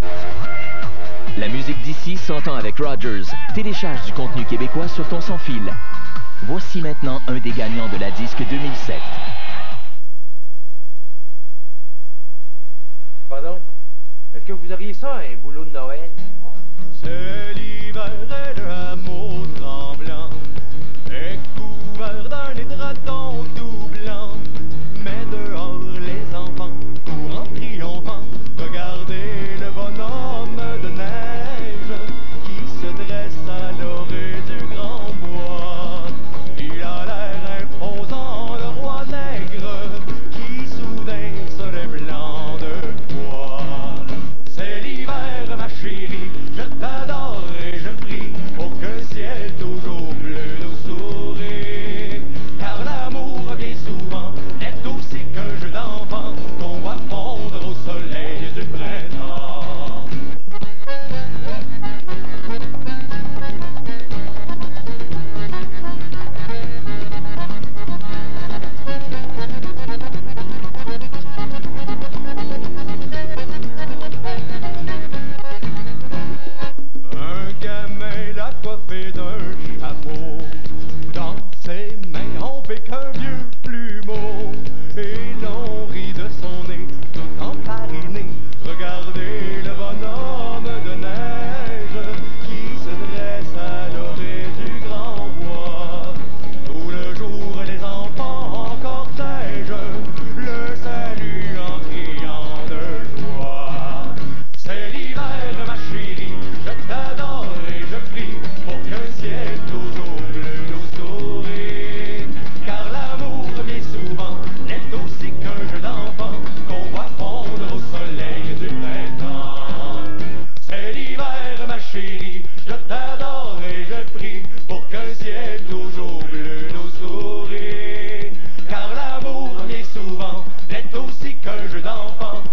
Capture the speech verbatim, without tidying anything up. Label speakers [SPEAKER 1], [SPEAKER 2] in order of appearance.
[SPEAKER 1] La musique d'ici s'entend avec Rogers. Télécharge du contenu québécois sur ton sans-fil. Voici maintenant un des gagnants de la disque deux mille sept.
[SPEAKER 2] Pardon? Est-ce que vous auriez ça, un boulot de Noël?
[SPEAKER 3] C'est l'hiver et le hameau tremblant est couvert d'un édraton tout blanc. Mais dehors les enfants courent en triomphant. Regardez le bonhomme de neige qui se dresse à l'orée du grand bois. Il a l'air imposant, le roi nègre qui soudain se lève blanc de bois. C'est l'hiver ma chérie, je t'adore et je prie pour que le ciel toujours bleu nous sourit. Car l'amour bien souvent est aussi qu'un jeu d'enfant qu'on voit fondre au soleil du printemps. Un gamin l'a coiffé d'un chapeau. Dans ses mains on fait qu'un vieux plumeau. Et l'on rit de son nez tout empariné. Regardez le bonhomme de neige qui se dresse à l'orée du grand bois. Tout le jour les enfants en cortège le saluent en criant de joie. C'est l'hiver ma chérie, je t'adore et je prie pour qu'un ciel toujours bleu nous sourit. Car l'amour bien souvent n'est aussi qu'un jeu d'enfant qu'on voit fondre au soleil du printemps. C'est l'hiver ma chérie, je t'adore et je prie pour qu'un ciel toujours bleu nous sourit. Car l'amour bien souvent n'est aussi qu'un jeu d'enfant